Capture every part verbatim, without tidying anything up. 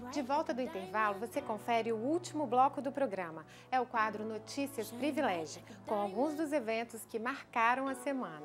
De volta do intervalo, você confere o último bloco do programa. É o quadro Notícias Privilégio, com alguns dos eventos que marcaram a semana.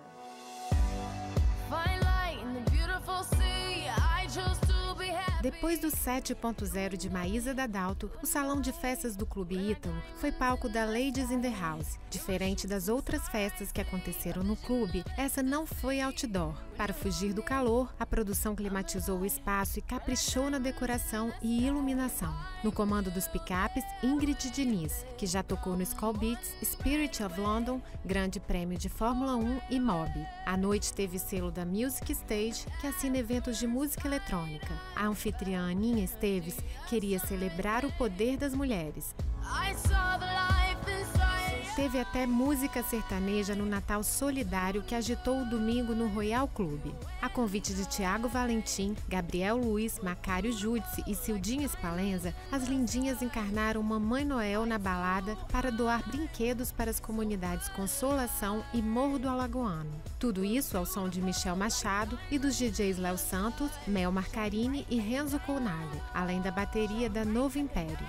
Depois do sete ponto zero de Maísa Dadalto, o salão de festas do Clube Ítalo foi palco da Ladies in the House. Diferente das outras festas que aconteceram no clube, essa não foi outdoor. Para fugir do calor, a produção climatizou o espaço e caprichou na decoração e iluminação. No comando dos picapes, Ingrid Diniz, que já tocou no Skull Beats, Spirit of London, Grande Prêmio de Fórmula um e Mob. A noite teve selo da Music Stage, que assina eventos de música eletrônica. A anfitriã Aninha Esteves queria celebrar o poder das mulheres. Teve até música sertaneja no Natal Solidário que agitou o domingo no Royal Clube. A convite de Tiago Valentim, Gabriel Luiz, Macário Júdice e Cildinha Spalenza, as lindinhas encarnaram Mamãe Noel na balada para doar brinquedos para as comunidades Consolação e Morro do Alagoano. Tudo isso ao som de Michel Machado e dos D Js Léo Santos, Mel Marcarini e Renzo Colnago, além da bateria da Novo Império.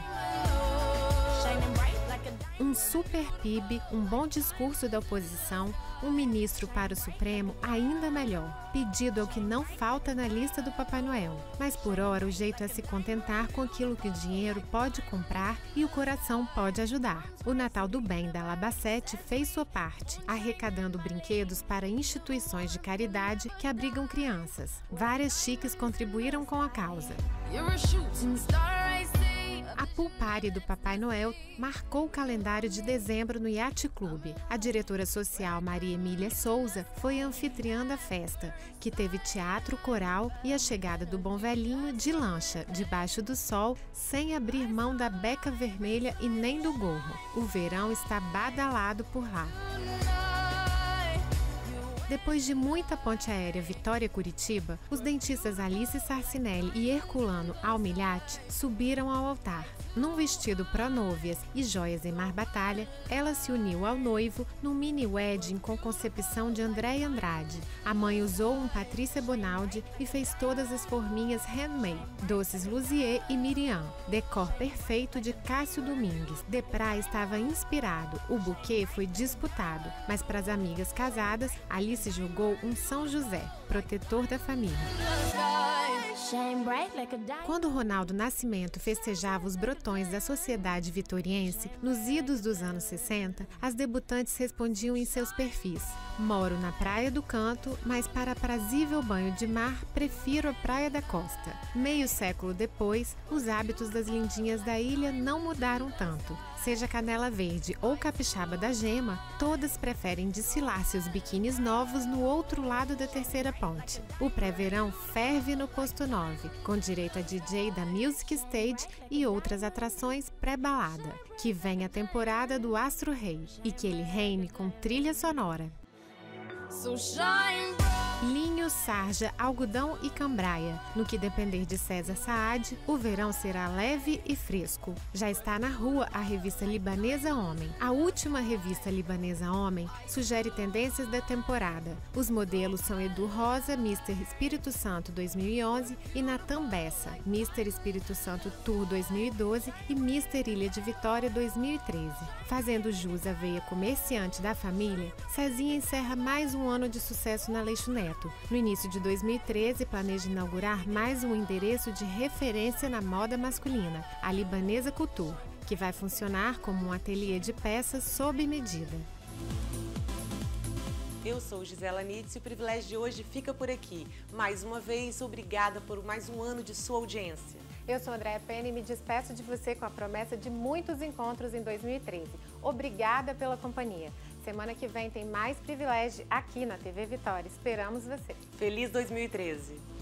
Um super P I B, um bom discurso da oposição, um ministro para o Supremo ainda melhor. Pedido é o que não falta na lista do Papai Noel. Mas por hora o jeito é se contentar com aquilo que o dinheiro pode comprar e o coração pode ajudar. O Natal do Bem da Labacete fez sua parte, arrecadando brinquedos para instituições de caridade que abrigam crianças. Várias chiques contribuíram com a causa. A Pool Party do Papai Noel marcou o calendário de dezembro no Yacht Clube. A diretora social Maria Emília Souza foi a anfitriã da festa, que teve teatro, coral e a chegada do Bom Velhinho de lancha, debaixo do sol, sem abrir mão da beca vermelha e nem do gorro. O verão está badalado por lá. Depois de muita ponte aérea Vitória-Curitiba, os dentistas Alice Sarcinelli e Herculano Almilhate subiram ao altar. Num vestido pró-núvias e joias em mar batalha, ela se uniu ao noivo num mini-wedding com concepção de Andréia Andrade. A mãe usou um Patrícia Bonaldi e fez todas as forminhas handmade, doces Luzier e Miriam, decor perfeito de Cássio Domingues. Depra estava inspirado, o buquê foi disputado, mas para as amigas casadas, Alice jogou um São José, protetor da família. Quando Ronaldo Nascimento festejava os brotões da sociedade vitoriense, nos idos dos anos sessenta, as debutantes respondiam em seus perfis: moro na Praia do Canto, mas para aprazível banho de mar, prefiro a Praia da Costa. Meio século depois, os hábitos das lindinhas da ilha não mudaram tanto. Seja Canela Verde ou Capixaba da Gema, todas preferem desfilar seus biquínis novos no outro lado da terceira ponte. O pré-verão ferve no Posto nove, com direito a D J da Music Stage e outras atrações pré-balada. Que vem a temporada do Astro Rei e que ele reine com trilha sonora. So shine. Linho, sarja, algodão e cambraia. No que depender de César Saad, o verão será leve e fresco. Já está na rua a revista libanesa Homem. A última revista libanesa Homem sugere tendências da temporada. Os modelos são Edu Rosa, mister Espírito Santo dois mil e onze e Natan Bessa, mister Espírito Santo Tour dois mil e doze e mister Ilha de Vitória dois mil e treze. Fazendo jus à veia comerciante da família, Cezinha encerra mais um ano de sucesso na Leixo Neto. No início de dois mil e treze, planeja inaugurar mais um endereço de referência na moda masculina, a Libanesa Couture, que vai funcionar como um ateliê de peças sob medida. Eu sou Gisela Nitz e o privilégio de hoje fica por aqui. Mais uma vez, obrigada por mais um ano de sua audiência. Eu sou Andréa Penna e me despeço de você com a promessa de muitos encontros em dois mil e treze. Obrigada pela companhia. Semana que vem tem mais privilégio aqui na T V Vitória. Esperamos você. Feliz dois mil e treze!